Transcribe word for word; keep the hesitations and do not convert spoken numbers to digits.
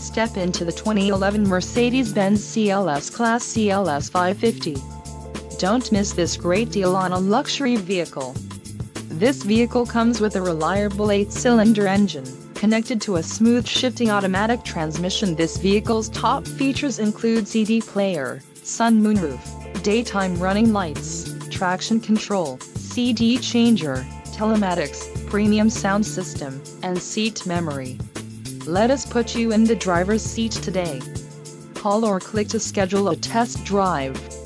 Step into the twenty eleven Mercedes-Benz C L S-Class C L S five fifty. Don't miss this great deal on a luxury vehicle. This vehicle comes with a reliable eight-cylinder engine, connected to a smooth shifting automatic transmission. This vehicle's top features include C D player, sunroof, daytime running lights, traction control, C D changer, telematics, premium sound system, and seat memory. Let us put you in the driver's seat today. Call or click to schedule a test drive.